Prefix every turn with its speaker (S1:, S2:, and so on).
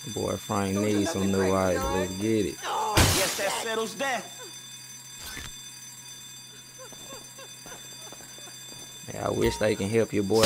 S1: Boy, Frank needs some new ice. Let's get it.
S2: Yes, that settles that.
S1: Yeah, I wish they can help your boy